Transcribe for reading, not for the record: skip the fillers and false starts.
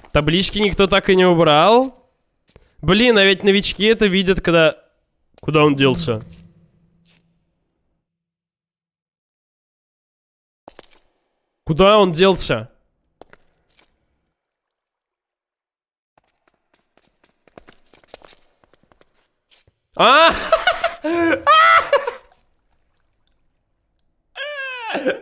Таблички никто так и не убрал. Блин, а ведь новички это видят, когда... Куда он делся? Куда он делся? А!